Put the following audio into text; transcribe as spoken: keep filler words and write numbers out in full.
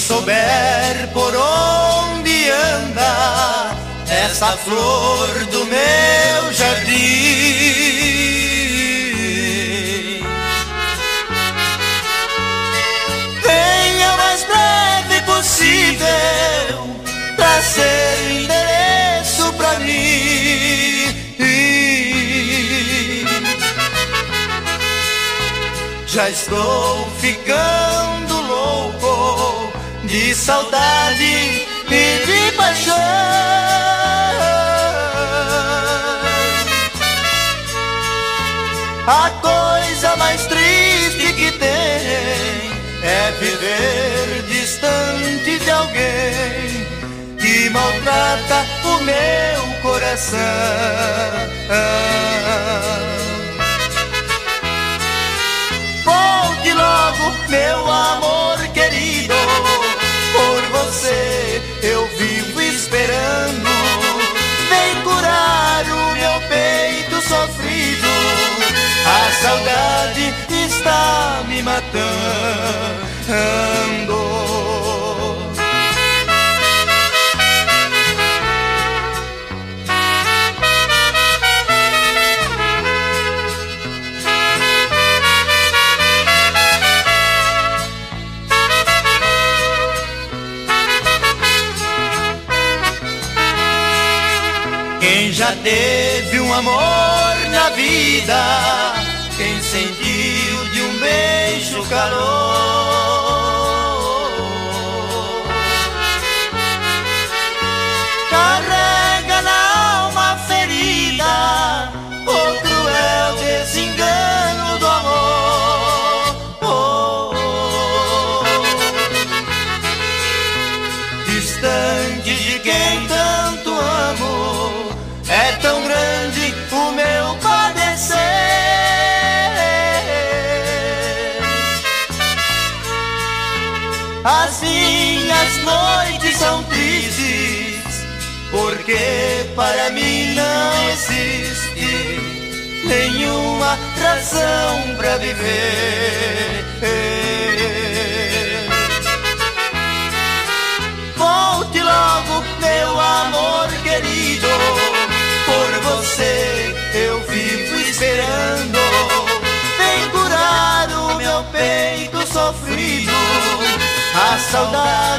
souber por onde anda essa flor do meu jardim, venha o mais breve possível trazer o endereço pra mim. Já estou ficando louco de saudade e de paixão. A coisa mais triste que tem é viver distante de alguém que maltrata o meu coração. Volte logo, meu amor querido, por você eu vivo esperando. Vem curar o meu peito sofrido, a saudade está me matando. Quem já teve um amor na vida, quem sentiu de um beijo o calor, carrega na alma ferida o cruel desengano do amor. Oh, oh, oh. Distante de quem tanto amo, é tão grande o meu padecer. As minhas noites são tristes, porque para mim não existe nenhuma razão pra viver. Volte logo, meu amor querido, por você eu vivo esperando. Vem curar o meu peito sofrido, a saudade